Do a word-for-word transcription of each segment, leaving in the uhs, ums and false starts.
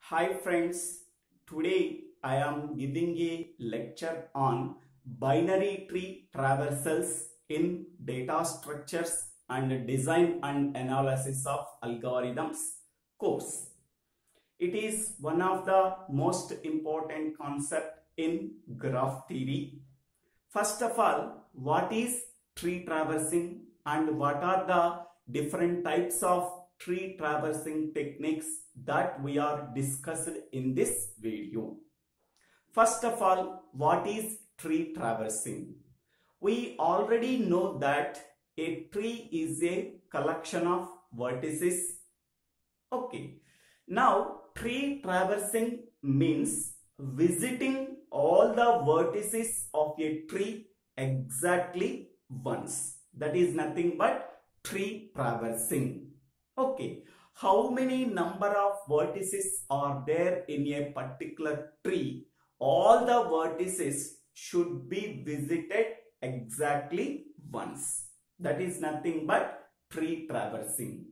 Hi friends, today I am giving a lecture on binary tree traversals in data structures and design and analysis of algorithms course. It is one of the most important concept in graph theory. First of all, what is tree traversing and what are the different types of tree traversing techniques that we are discussed in this video. First of all, what is tree traversing? We already know that a tree is a collection of vertices. Okay. Now, tree traversing means visiting all the vertices of a tree exactly once. That is nothing but tree traversing. Okay, how many number of vertices are there in a particular tree? All the vertices should be visited exactly once. That is nothing but tree traversing.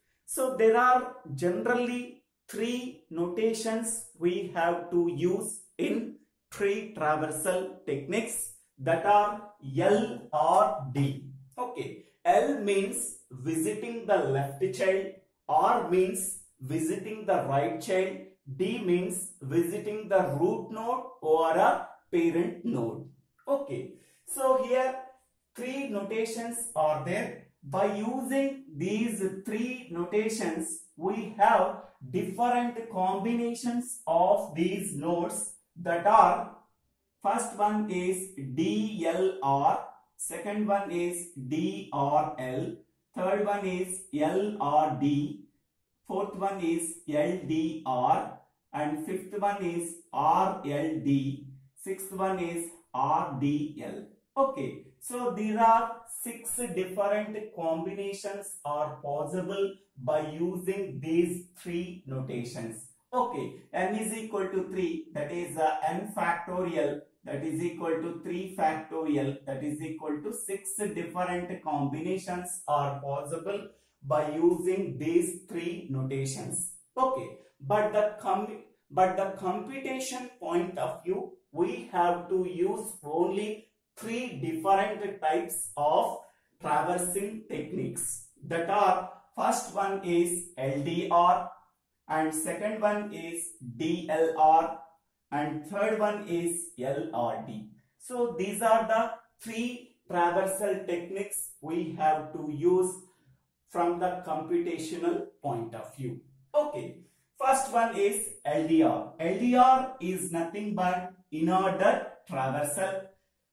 So there are generally three notations we have to use in tree traversal techniques, that are L or D. Okay, L means visiting the left child, R means visiting the right child, D means visiting the root node or a parent node. Okay, so here three notations are there. By using these three notations, we have different combinations of these nodes, that are, first one is D L R, second one is D R L, third one is L R D, fourth one is L D R, and fifth one is R L D, sixth one is R D L. Okay, so there are six different combinations are possible by using these three notations. Okay, n is equal to three, that is uh, n factorial, that is equal to three factorial, that is equal to six different combinations are possible by using these three notations. Okay, but the com but the computation point of view, we have to use only three different types of traversing techniques, that are, first one is L D R, and second one is D L R, and third one is L R D. So these are the three traversal techniques we have to use from the computational point of view. Okay, first one is L D R. L D R is nothing but in-order traversal.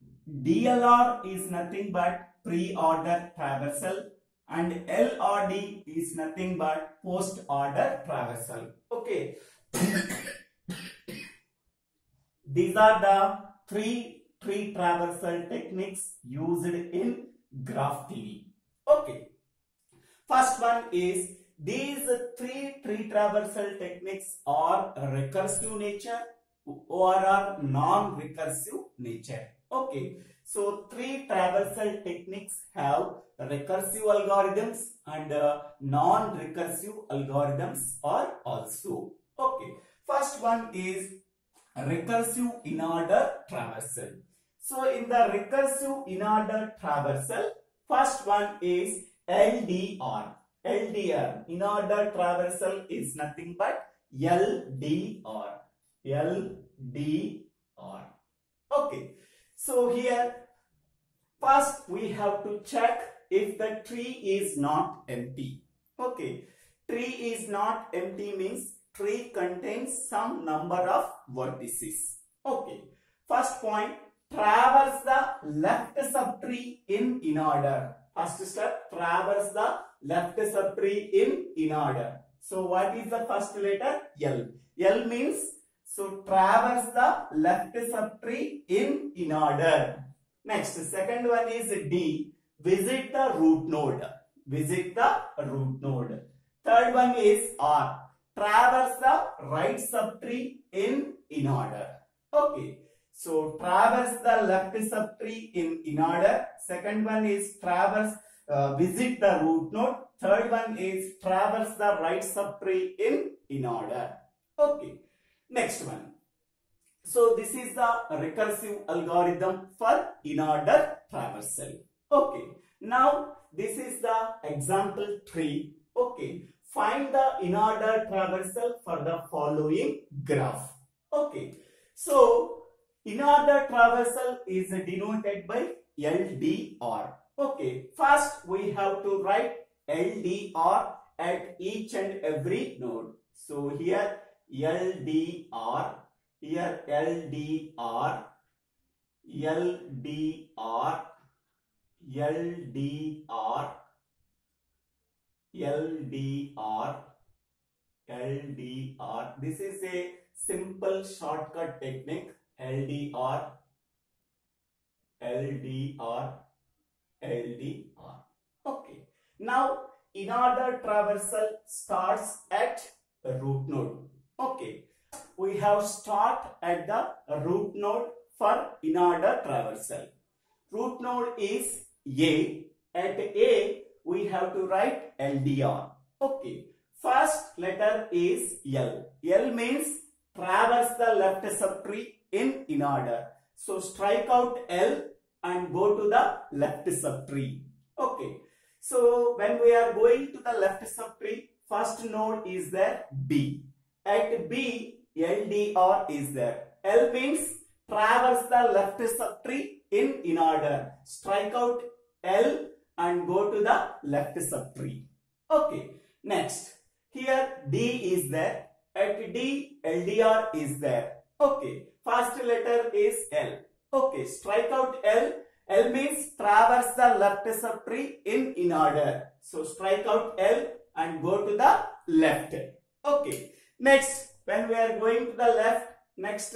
D L R is nothing but pre-order traversal, and L R D is nothing but post-order traversal. Okay. These are the three tree traversal techniques used in graph theory. Okay. First one is, these three tree traversal techniques are recursive nature or are non-recursive nature. Okay, so three traversal techniques have recursive algorithms and uh, non-recursive algorithms are also. Okay, first one is recursive in-order traversal. So in the recursive in-order traversal, first one is L D R. L D R, in-order traversal, is nothing but L D R. L D R. Okay. So here, first we have to check if the tree is not empty. Okay, tree is not empty means tree contains some number of vertices. Okay, first point, traverse the left subtree in in order. First step, traverse the left subtree in in order. So what is the first letter? L. L means, so traverse the left subtree in in order. Next, second one is D. Visit the root node. Visit the root node. Third one is R. Traverse the right subtree in in order. Okay. So traverse the left subtree in in order. Second one is traverse uh, visit the root node. Third one is traverse the right subtree in in order. Okay, next one. So this is the recursive algorithm for in-order traversal. Okay, now this is the example three. Okay, find the in-order traversal for the following graph. Okay, so in-order traversal is denoted by L D R. Okay, first we have to write L D R at each and every node. So here L D R, here L D R, L D R, L D R, L D R, L D R. This is a simple shortcut technique. L D R, L D R, L D R. Okay. Now, in-order traversal starts at the root node. Okay. We have start at the root node for in-order traversal. Root node is A. At A, we have to write L D R. Okay. First letter is L. L means traverse the left subtree in in order. So strike out L and go to the left subtree. Okay. So when we are going to the left subtree, first node is there B. At B, L D R is there. L means traverse the left subtree in in order. Strike out L and go to the left subtree. Okay. Next, here D is there. At D, L D R is there. Okay. First letter is L. Okay. Strike out L. L means traverse the left subtree in in order. So strike out L and go to the left. Okay. Next, when we are going to the left, next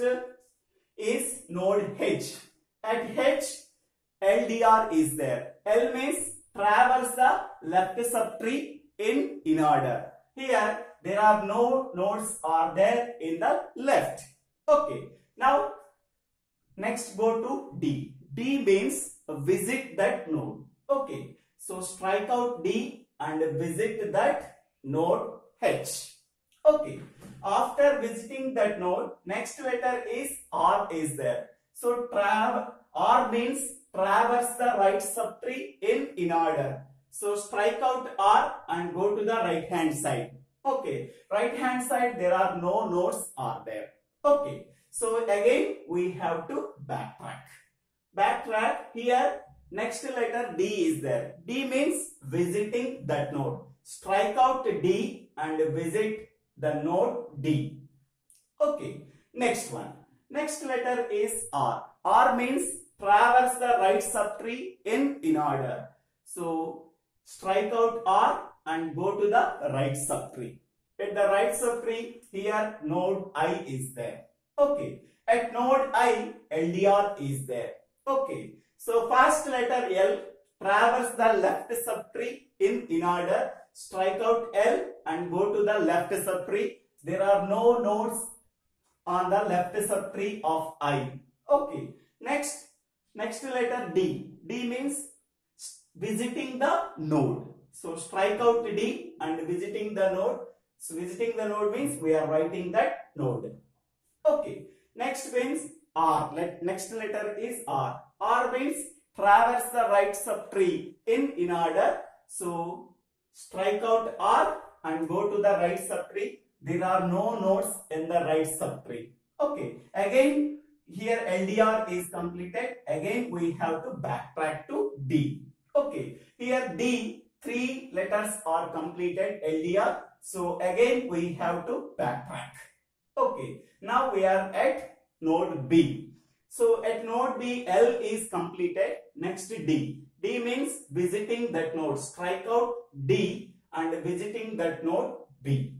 is node H. At H, L D R is there. L means traverse the left subtree in in order. Here there are no nodes are there in the left. Okay. Now next go to D. D means visit that node. Okay. So strike out D and visit that node H. Okay. After visiting that node, next letter is R is there. So trav R means traverse the right subtree in in order. So strike out R and go to the right hand side. Okay. Right hand side there are no nodes are there. Okay. So again we have to backtrack. Backtrack here. Next letter D is there. D means visiting that node. Strike out D and visit the node D. Okay. Next one. Next letter is R. R means traverse the right subtree in in order. So strike out R and go to the right subtree. At the right subtree, here node I is there. Okay. At node I, L D R is there. Okay. So first letter L, traverse the left subtree in in order. Strike out L and go to the left subtree. There are no nodes on the left subtree of I. Okay. Next, next letter D. D means visiting the node. So strike out D and visiting the node. So visiting the node means we are writing that node. Okay. Next means R. Let, next letter is R. R means traverse the right subtree in in order. So strike out R and go to the right subtree. There are no nodes in the right subtree. Okay. Again here L D R is completed. Again we have to backtrack to D. Okay. Here D, three letters are completed L D R. So again we have to backtrack. Okay. Now we are at node B. So at node B, L is completed. Next D. D means visiting that node. Strike out D and visiting that node B.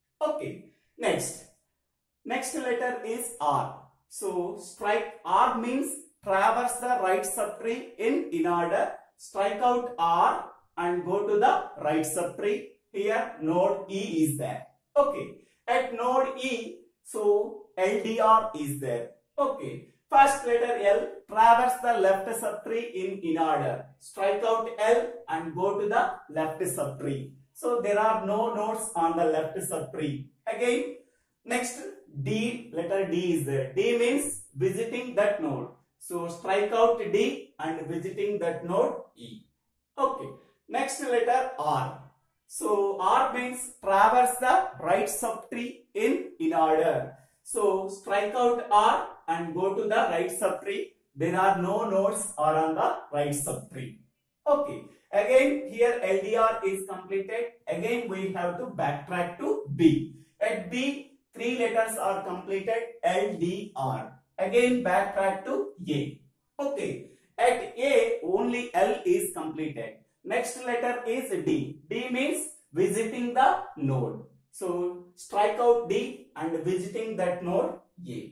Okay. Next. Next letter is R. So strike R means traverse the right subtree in in order. Strike out R and go to the right subtree. Here node E is there. Okay. At node E, so L D R is there. Okay. First letter L, traverse the left subtree in in order. Strike out L and go to the left subtree. So there are no nodes on the left subtree. Again Next, D, letter D is there. D means visiting that node. So strike out D and visiting that node E. Okay. Next letter R. So R means traverse the right subtree in in order. So strike out R and go to the right subtree. There are no nodes are on the right subtree. Okay. Again here L D R is completed. Again we have to backtrack to B. At B, three letters are completed. L D R. Again backtrack to A. Okay. At A only L is completed. Next letter is D. D means visiting the node. So strike out D and visiting that node A.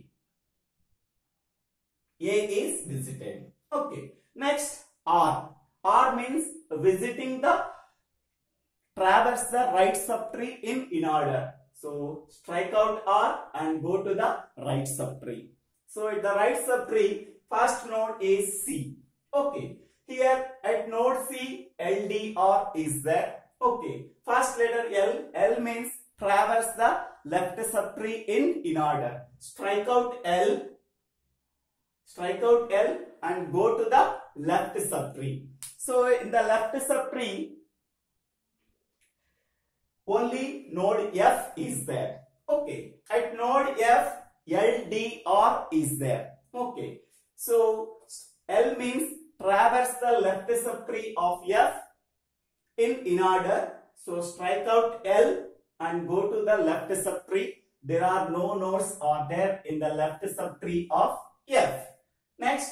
A is visited. Okay. Next R. R means visiting the traverse the right subtree in in order. So strike out R and go to the right subtree. So at the right subtree, first node is C. Okay. Here at node C, L D R is there. Okay. First letter L. L means traverse the left subtree in in order. Strike out L. Strike out L and go to the left subtree. So in the left subtree, only node F is there. Okay. At node F, L D R is there. Okay. So L means traverse the left subtree of F in in order. So strike out L and go to the left subtree. There are no nodes are there in the left subtree of F. Next,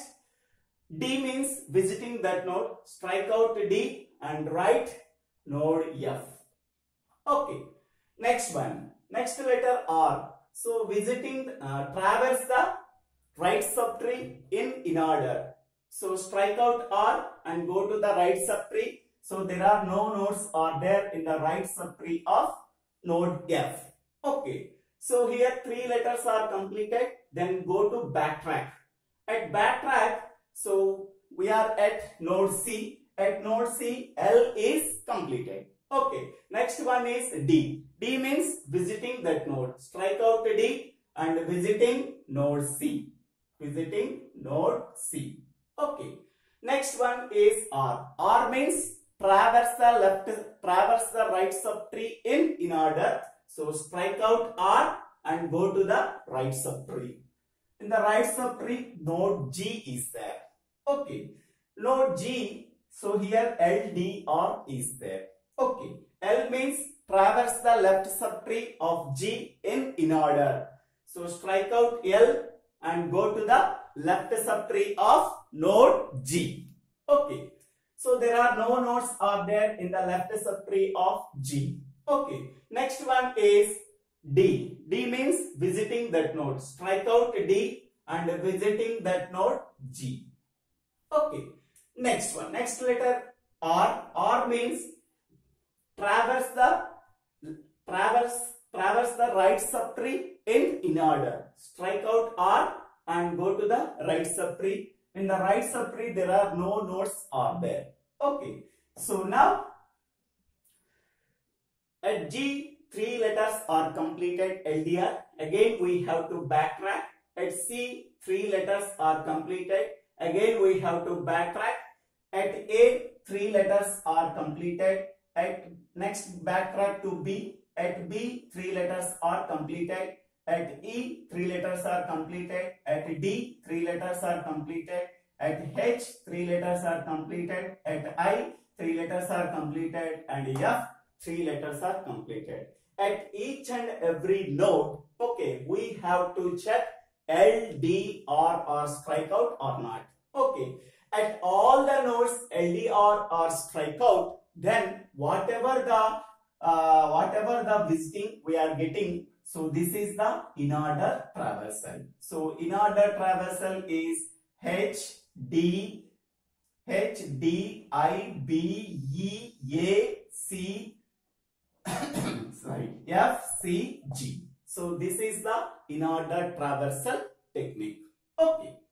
D means visiting that node. Strike out D and write node F. Okay. Next one. Next letter R. So visiting, uh, traverse the right subtree in in order. So strike out R and go to the right subtree. So there are no nodes are there in the right subtree of node F. Okay. So here three letters are completed. Then go to backtrack. At backtrack, so we are at node C. At node C, L is completed. Okay. Next one is D. D means visiting that node. Strike out D and visiting node C. Visiting node C. Okay. Next one is R. R means traverse the left, traverse the right subtree in in order. So strike out R and go to the right subtree. In the right subtree, node G is there. Okay. Node G, so here L D R is there. Okay. L means traverse the left subtree of G in in order. So strike out L and go to the left subtree of node G. Okay. So there are no nodes are there in the left subtree of G. Okay. Next one is D. D means visiting that node. Strike out D and visiting that node G. Okay. Next one. Next letter R. R means traverse the traverse traverse the right subtree in in order. Strike out R and go to the right subtree. In the right subtree, there are no nodes are there. Okay. So now at G, three letters are completed L D R. Again, we have to backtrack. At C, three letters are completed. Again, we have to backtrack. At A, three letters are completed. At next, backtrack to B. At B, three letters are completed. At E, three letters are completed. At D, three letters are completed. At H, three letters are completed. At I, three letters are completed. And F, three letters are completed. At each and every node, okay, we have to check L D R or strike out or not. Okay. At all the nodes L D R or strike out, then whatever the uh, whatever the visiting we are getting, so this is the in-order traversal. So in-order traversal is H D H D I B E A C sorry F C G. So this is the in-order traversal technique. Okay.